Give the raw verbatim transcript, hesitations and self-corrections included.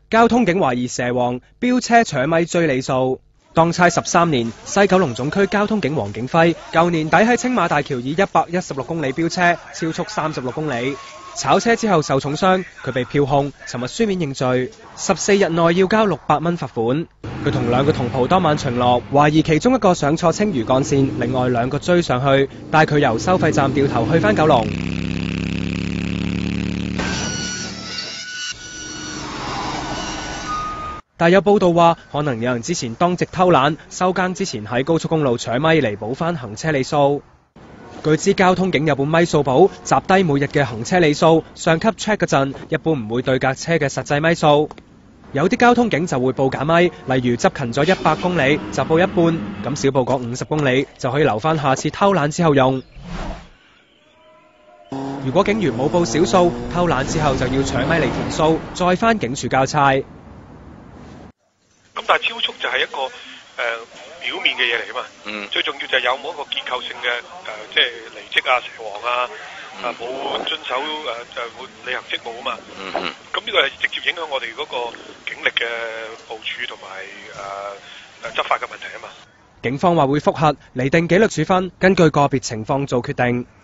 交通警懷疑蛇王飆車搶咪追里數。當差十三年，西九龍總區交通警黃景輝，舊年底喺青馬大橋以一百一十六公里飆車，超速三十六公里，炒車之後受重傷，佢被票控，尋日書面認罪，十四日內要交六百蚊罰款。佢同兩個同袍當晚巡邏，懷疑其中一個上錯青嶼幹線，另外兩個追上去，帶佢由收費站掉頭去返九龍。但有報道話，可能有人之前當值偷懶，收更之前喺高速公路搶咪嚟補翻行車里數。據知交通警有本咪數簿，集低每日嘅行車里數，上級 check 嗰陣，一般唔會對架車嘅實際咪數。有啲交通警就會報假咪，例如執勤咗一百公里就報一半，咁少報嗰五十公里就可以留翻下次偷懶之後用。如果警員冇報小數，偷懶之後就要搶咪嚟填數，再翻警署交差。 咁但係超速就係一個誒、呃、表面嘅嘢嚟噶嘛，嗯，最重要就係有冇一個結構性嘅誒、呃，即係離職啊、蛇王啊，啊冇遵守誒誒會履行職務啊嘛，嗯嗯，咁呢個係直接影響我哋嗰個警力嘅部署同埋誒誒執法嘅問題啊嘛。 警方話會複核，釐定紀律處分，根據個別情況做決定。